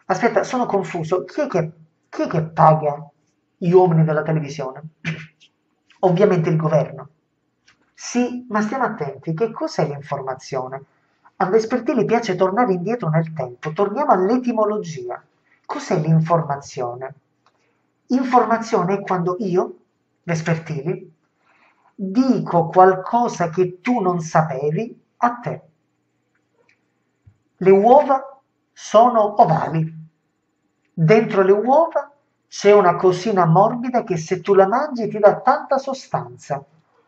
Aspetta, sono confuso. Chi è che paga gli uomini della televisione? Ovviamente il governo. Sì, ma stiamo attenti, che cos'è l'informazione? A Vespertili piace tornare indietro nel tempo, torniamo all'etimologia. Cos'è l'informazione? Informazione è quando io, Vespertili, dico qualcosa che tu non sapevi a te. Le uova sono ovali. Dentro le uova c'è una cosina morbida che se tu la mangi ti dà tanta sostanza.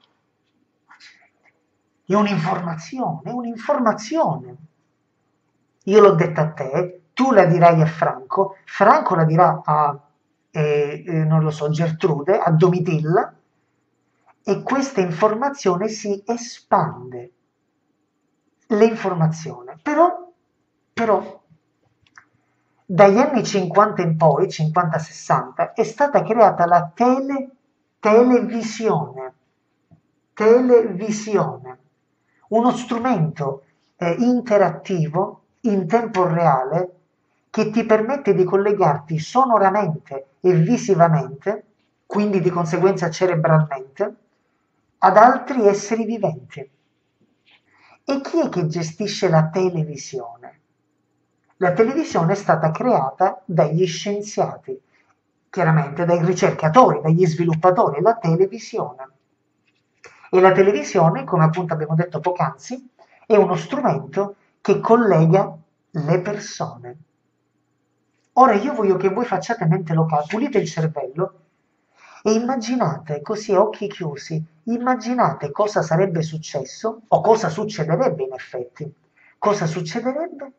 È un'informazione, è un'informazione. Io l'ho detta a te, tu la dirai a Franco, Franco la dirà a, non lo so, Gertrude, a Domitilla, e questa informazione si espande. L'informazione. Però, dagli anni 50 in poi, 50-60, è stata creata la televisione. Televisione. Uno strumento interattivo in tempo reale che ti permette di collegarti sonoramente e visivamente, quindi di conseguenza cerebralmente, ad altri esseri viventi. E chi è che gestisce la televisione? La televisione è stata creata dagli scienziati, chiaramente dai ricercatori, dagli sviluppatori, la televisione. E la televisione, come appunto abbiamo detto poc'anzi, è uno strumento che collega le persone. Ora io voglio che voi facciate mente locale, pulite il cervello e immaginate così a occhi chiusi, immaginate cosa sarebbe successo o cosa succederebbe in effetti. Cosa succederebbe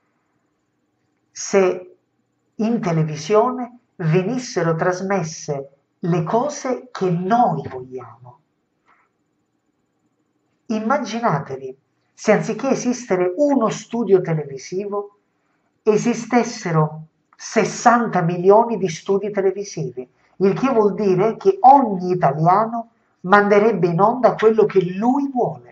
se in televisione venissero trasmesse le cose che noi vogliamo? Immaginatevi se anziché esistere uno studio televisivo, esistessero 60 milioni di studi televisivi, il che vuol dire che ogni italiano manderebbe in onda quello che lui vuole.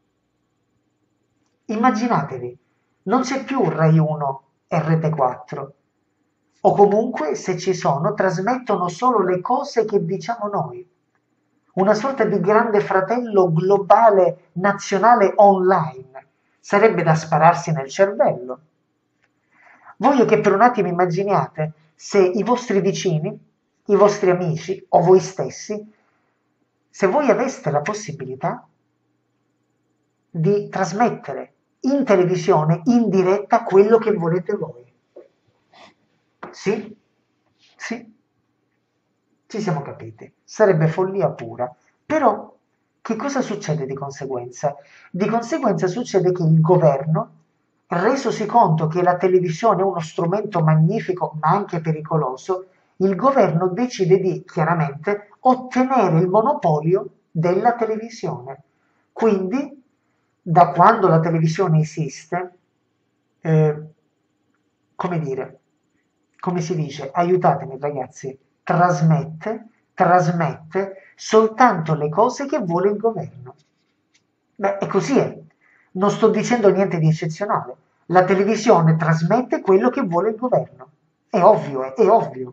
Immaginatevi, non c'è più Rai 1 e Rete 4, o comunque se ci sono trasmettono solo le cose che diciamo noi. Una sorta di grande fratello globale nazionale online. Sarebbe da spararsi nel cervello. Voglio che per un attimo immaginiate se i vostri vicini, i vostri amici o voi stessi, se voi aveste la possibilità di trasmettere in televisione in diretta quello che volete voi. Sì? Sì? Ci siamo capiti. Sarebbe follia pura. Però, che cosa succede di conseguenza? Di conseguenza succede che il governo, resosi conto che la televisione è uno strumento magnifico ma anche pericoloso, il governo decide di, chiaramente, ottenere il monopolio della televisione. Quindi, da quando la televisione esiste, eh, come dire, come si dice, aiutatemi ragazzi, trasmette soltanto le cose che vuole il governo. Beh, e così è. Non sto dicendo niente di eccezionale. La televisione trasmette quello che vuole il governo. È ovvio, è ovvio.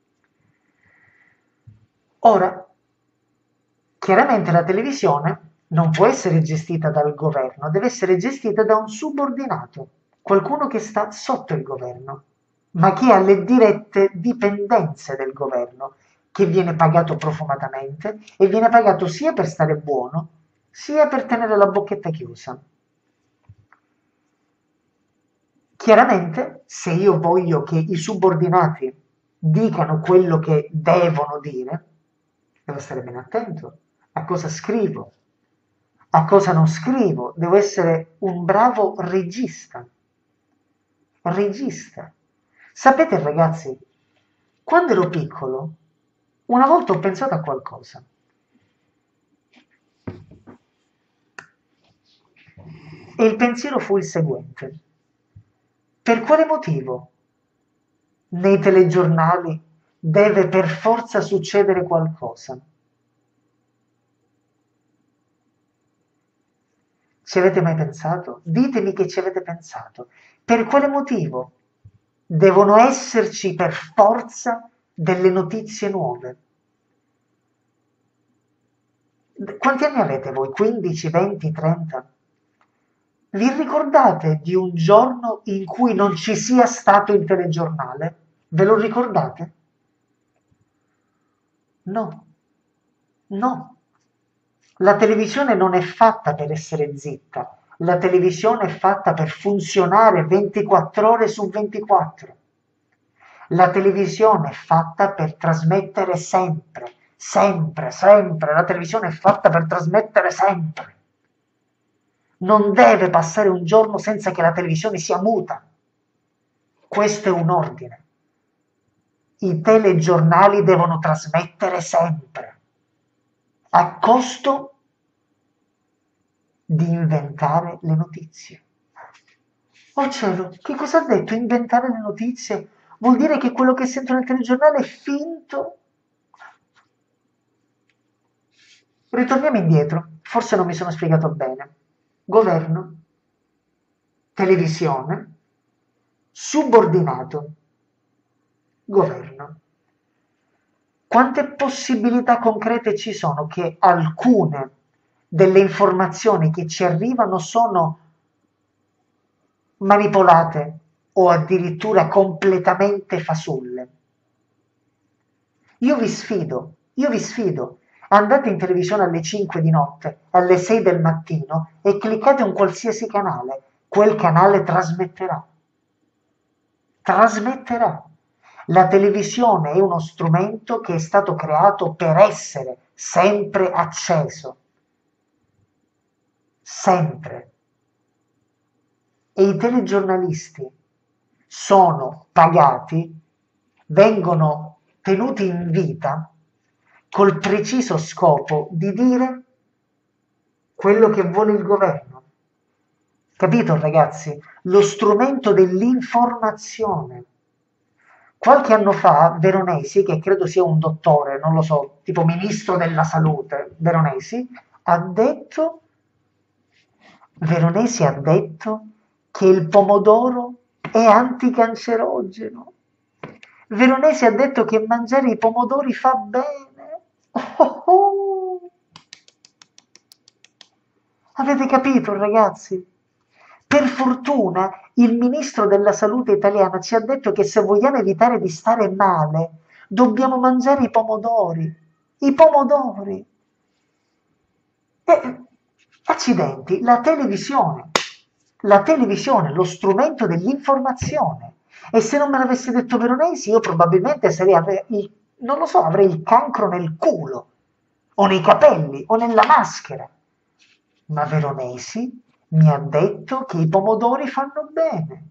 Ora, chiaramente la televisione non può essere gestita dal governo, deve essere gestita da un subordinato, qualcuno che sta sotto il governo, ma che ha le dirette dipendenze del governo, che viene pagato profumatamente e viene pagato sia per stare buono, sia per tenere la bocchetta chiusa. Chiaramente, se io voglio che i subordinati dicano quello che devono dire, devo stare bene attento a cosa scrivo, a cosa non scrivo, devo essere un bravo regista. Regista. Sapete ragazzi, quando ero piccolo, una volta ho pensato a qualcosa e il pensiero fu il seguente. Per quale motivo nei telegiornali deve per forza succedere qualcosa? Ci avete mai pensato? Ditemi che ci avete pensato. Per quale motivo? devono esserci per forza delle notizie nuove. Quanti anni avete voi? 15, 20, 30? Vi ricordate di un giorno in cui non ci sia stato il telegiornale? Ve lo ricordate? No, no. La televisione non è fatta per essere zitta, la televisione è fatta per funzionare 24 ore su 24. La televisione è fatta per trasmettere sempre, sempre, sempre. La televisione è fatta per trasmettere sempre. Non deve passare un giorno senza che la televisione sia muta. Questo è un ordine. I telegiornali devono trasmettere sempre, a costo di inventare le notizie. Oh cielo, che cosa ha detto? Inventare le notizie? Vuol dire che quello che sento nel telegiornale è finto? Ritorniamo indietro, forse non mi sono spiegato bene. Governo, televisione, subordinato, governo. Quante possibilità concrete ci sono che alcune delle informazioni che ci arrivano sono manipolate o addirittura completamente fasulle? Io vi sfido, andate in televisione alle 5 di notte, alle 6 del mattino e cliccate un qualsiasi canale, quel canale trasmetterà. Trasmetterà. La televisione è uno strumento che è stato creato per essere sempre acceso. Sempre. E i telegiornalisti sono pagati, vengono tenuti in vita col preciso scopo di dire quello che vuole il governo. Capito, ragazzi? Lo strumento dell'informazione. Qualche anno fa Veronesi, che credo sia un dottore, non lo so, tipo ministro della salute, Veronesi ha detto che il pomodoro è anticancerogeno. Veronesi ha detto che mangiare i pomodori fa bene. Oh, oh. Avete capito, ragazzi? Per fortuna il ministro della salute italiana ci ha detto che se vogliamo evitare di stare male, dobbiamo mangiare i pomodori. I pomodori. E, accidenti, la televisione, lo strumento dell'informazione. E se non me l'avesse detto Veronesi, io probabilmente non lo so, avrei il cancro nel culo, o nei capelli, o nella maschera. Ma Veronesi mi ha detto che i pomodori fanno bene.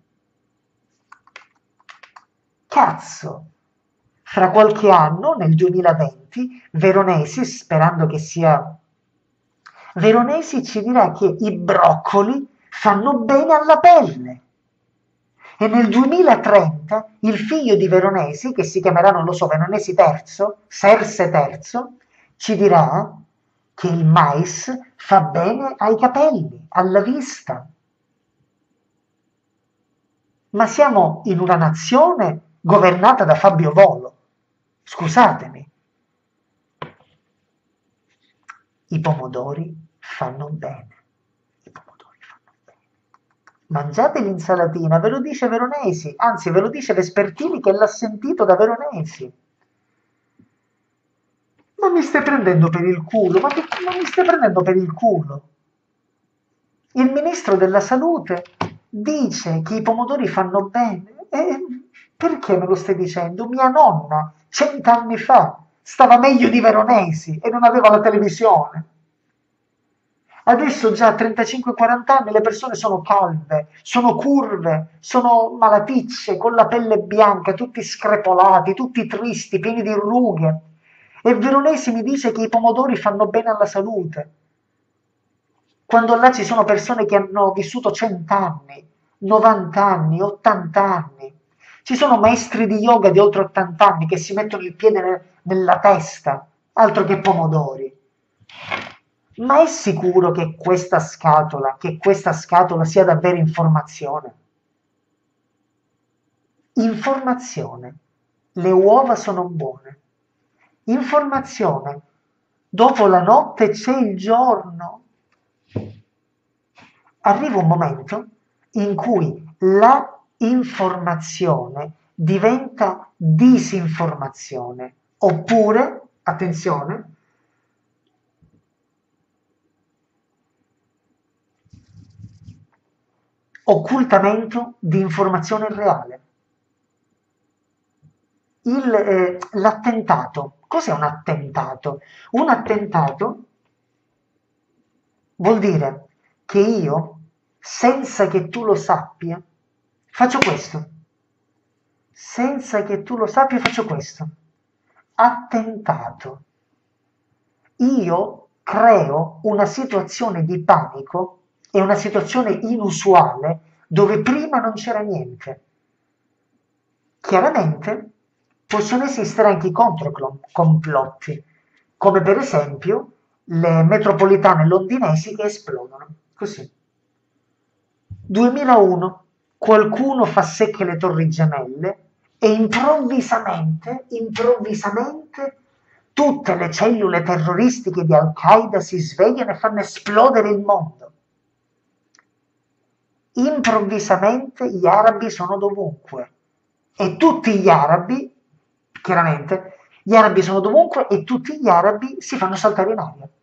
Cazzo! Fra qualche anno, nel 2020, Veronesi, sperando che sia Veronesi, ci dirà che i broccoli fanno bene alla pelle. E nel 2030 il figlio di Veronesi, che si chiamerà, non lo so, Veronesi terzo, Serse terzo, ci dirà che il mais fa bene ai capelli, alla vista. Ma siamo in una nazione governata da Fabio Volo. Scusatemi. I pomodori fanno bene. I pomodori fanno bene. Mangiate l'insalatina, ve lo dice Veronesi, anzi ve lo dice Vespertini che l'ha sentito da Veronesi. Ma mi stai prendendo per il culo? Ma mi stai prendendo per il culo? Il ministro della salute dice che i pomodori fanno bene. E perché me lo stai dicendo? Mia nonna, 100 anni fa, stava meglio di Veronesi e non aveva la televisione. Adesso già a 35-40 anni le persone sono calve, sono curve, sono malaticce, con la pelle bianca, tutti screpolati, tutti tristi, pieni di rughe. E Veronesi mi dice che i pomodori fanno bene alla salute. Quando là ci sono persone che hanno vissuto 100 anni, 90 anni, 80 anni. Ci sono maestri di yoga di oltre 80 anni che si mettono il piede nella testa, altro che pomodori. Ma è sicuro che questa scatola sia davvero informazione? Informazione. Le uova sono buone. Informazione. Dopo la notte c'è il giorno. Arriva un momento in cui la informazione diventa disinformazione, oppure, attenzione, occultamento di informazione reale. L'attentato. Cos'è un attentato? Un attentato vuol dire che io, senza che tu lo sappia, faccio questo. Senza che tu lo sappia, faccio questo. Attentato. Io creo una situazione di panico e una situazione inusuale dove prima non c'era niente. Chiaramente possono esistere anche i controcomplotti, come per esempio le metropolitane londinesi che esplodono. Così. 2001, qualcuno fa secche le torri gemelle e improvvisamente, tutte le cellule terroristiche di Al-Qaeda si svegliano e fanno esplodere il mondo. Improvvisamente gli arabi sono dovunque e tutti gli arabi, chiaramente, gli arabi sono dovunque e tutti gli arabi si fanno saltare in aria.